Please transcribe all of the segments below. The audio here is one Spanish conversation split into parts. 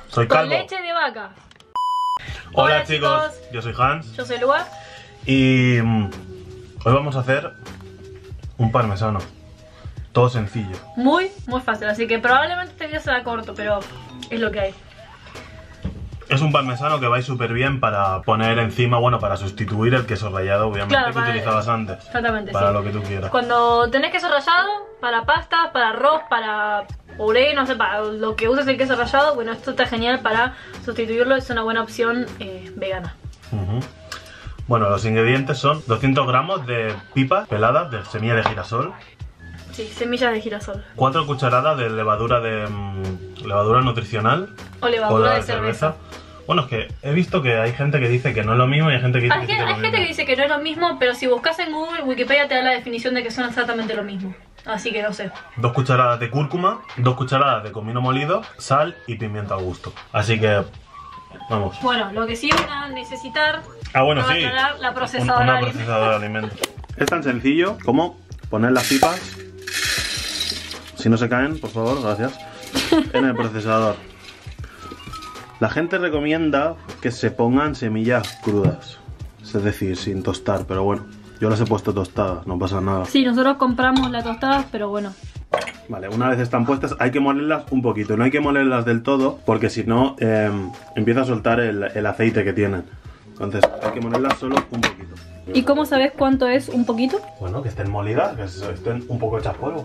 Soy calvo. Con leche de vaca. Hola chicos, yo soy Hans. Yo soy Lua. Y hoy vamos a hacer un parmesano. Todo sencillo. Muy fácil, así que probablemente este video será corto, pero es lo que hay. Es un parmesano que va a ir súper bien para poner encima, bueno, para sustituir el queso rallado, obviamente, Claro, que utilizabas antes. Exactamente, Para sí. lo que tú quieras. Cuando tenés queso rallado, para pastas, para arroz, para puré, no sé, para lo que uses el queso rallado, bueno, esto está genial para sustituirlo, es una buena opción vegana. Bueno, los ingredientes son 200 gramos de pipas peladas de semilla de girasol, Sí, semillas de girasol. 4 cucharadas de levadura levadura nutricional O levadura de cerveza. Bueno, es que he visto que hay gente que dice que no es lo mismo y hay gente que dice Hay que sí que es lo gente que mismo. dice que no es lo mismo, pero si buscas en Google, Wikipedia te da la definición de que son exactamente lo mismo. Así que no sé. 2 cucharadas de cúrcuma, 2 cucharadas de comino molido, sal y pimienta al gusto. Así que, vamos. Bueno, lo que sí van a necesitar, Bueno, para sí, aclarar, la procesadora una de alimentos. procesadora de alimentos. Es tan sencillo como poner las pipas, si no se caen, por favor, gracias, en el procesador. La gente recomienda que se pongan semillas crudas, es decir, sin tostar, pero bueno, yo las he puesto tostadas, no pasa nada. Sí, nosotros compramos las tostadas, pero bueno. Vale, una vez están puestas hay que molerlas un poquito, no hay que molerlas del todo porque si no empieza a soltar el aceite que tienen. Entonces hay que molerlas solo un poquito. ¿Y cómo sabes cuánto es un poquito? Bueno, que estén molidas, que estén un poco hechas polvo.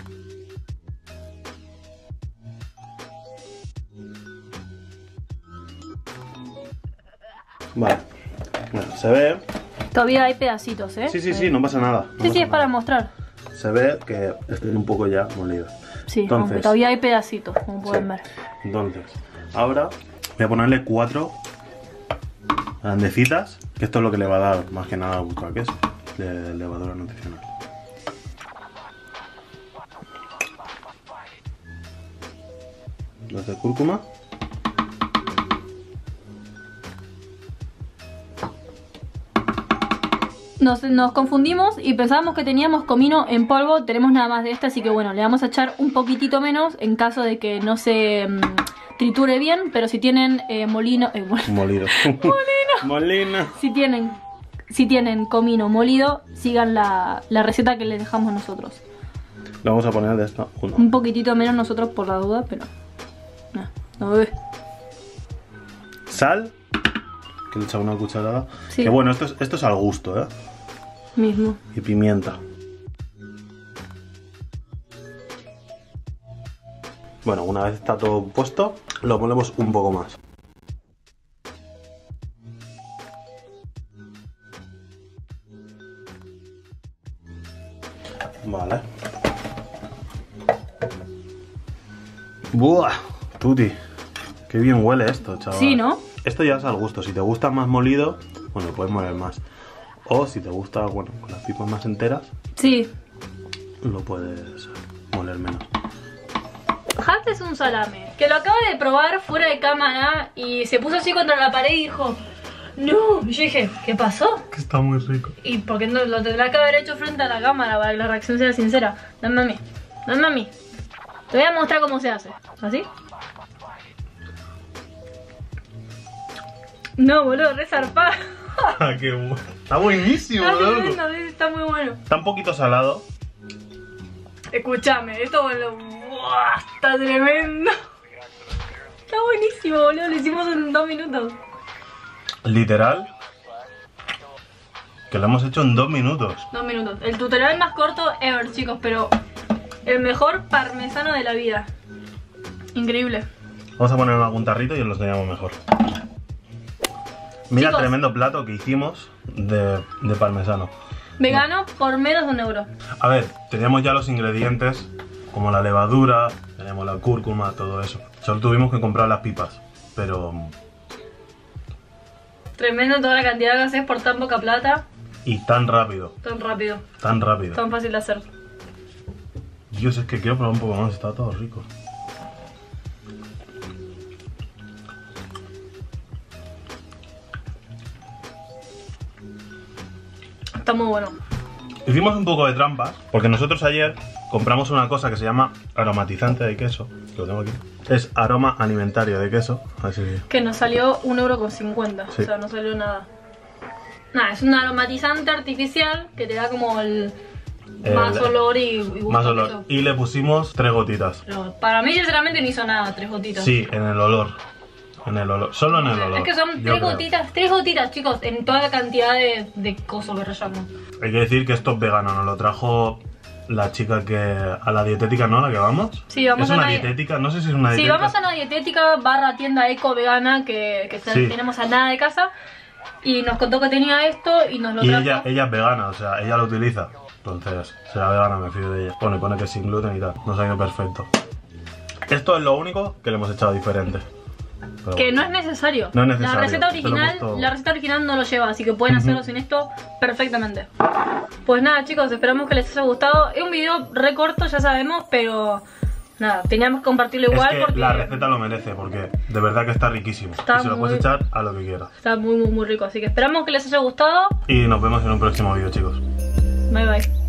Vale, bueno, se ve. Todavía hay pedacitos, ¿eh? Sí, no pasa nada. no Sí, pasa es para nada. mostrar. Se ve que estén un poco ya molidas. Sí, Entonces, aunque todavía hay pedacitos, como pueden ver. Entonces, ahora voy a ponerle 4 grandecitas, que esto es lo que le va a dar más que nada gusto al queso, de levadura nutricional. Dos de cúrcuma. Nos confundimos y pensábamos que teníamos comino en polvo. Tenemos nada más de este, así que bueno, le vamos a echar un poquitito menos en caso de que no se triture bien. Pero si tienen molido. Molino. Si tienen comino molido, sigan la receta que les dejamos nosotros. Le vamos a poner de esta uno. Un poquitito menos nosotros por la duda, pero no ve. Sal, que le echamos una cucharada. Sí. Que bueno, esto es al gusto, ¿eh? Mismo. Y pimienta. Bueno, una vez está todo puesto, lo ponemos un poco más. Vale. ¡Buah! Tuti. Qué bien huele esto, chaval. Sí, ¿no? Esto ya es al gusto. Si te gusta más molido, bueno, puedes moler más. O si te gusta, bueno, con las pipas más enteras, Sí. lo puedes moler menos. Hans es un salame que lo acaba de probar fuera de cámara y se puso así contra la pared y dijo: no. Y yo dije: ¿qué pasó? Que está muy rico. Y porque no lo tendrá que haber hecho frente a la cámara para que la reacción sea sincera. Dame a mí, dame a mí. Te voy a mostrar cómo se hace. ¿Así? No, boludo, re zarpado. Qué bueno. Está buenísimo, Está loco. tremendo, está muy bueno. Está un poquito salado. Escúchame, esto ¡buah! Está tremendo. Está buenísimo, boludo. Lo hicimos en 2 minutos. Literal. Que lo hemos hecho en 2 minutos. 2 minutos. El tutorial más corto ever, chicos, pero el mejor parmesano de la vida. Increíble. Vamos a poner algún tarrito y os lo enseñamos mejor. Mira el Chicos, tremendo plato que hicimos de parmesano. vegano por menos de €1. A ver, teníamos ya los ingredientes, como la levadura, tenemos la cúrcuma, todo eso. Solo tuvimos que comprar las pipas, pero... Tremendo toda la cantidad que haces por tan poca plata. Y tan rápido, Tan rápido. tan rápido. Tan fácil de hacer. Dios, es que quiero probar un poco más, está todo rico. Está muy bueno. Hicimos un poco de trampa, porque nosotros ayer compramos una cosa que se llama aromatizante de queso, que lo tengo aquí, Es aroma alimentario de queso, así que nos salió 1,50 €, Sí. o sea, no salió nada. Nada, es un aromatizante artificial que te da como el más olor y gusto. más olor. Y le pusimos 3 gotitas. Pero para mí sinceramente no hizo nada, 3 gotitas. Sí, en el olor. En el olor. Solo en el olor. Es que son yo 3 gotitas, chicos, en toda la cantidad de cosas que rayamos. Hay que decir que esto es vegano, nos lo trajo la chica que a la dietética, ¿no? A la que vamos. Sí, vamos ¿Es a una una dietética? No sé si es una Sí, dietética. vamos a una dietética barra tienda eco vegana que Sí. tenemos a nada de casa. Y nos contó que tenía esto y nos lo Y trajo. ella es vegana, o sea, ella lo utiliza. Entonces, será vegana, me fío de ella. Bueno, y pone que es sin gluten y tal. Nos ha ido perfecto. Esto es lo único que le hemos echado diferente. Pero Que bueno. no es necesario. No es necesario, La receta se lo original, hemos puesto- la receta original no lo lleva, así que pueden hacerlo sin esto perfectamente. Pues nada, chicos, esperamos que les haya gustado. Es un video re corto, ya sabemos, pero nada, teníamos que compartirlo igual es que porque la receta lo merece, porque de verdad que está riquísimo. Está y se lo puedes muy- echar a lo que quieras. está muy rico. Así que esperamos que les haya gustado. Y nos vemos en un próximo vídeo, chicos. Bye bye.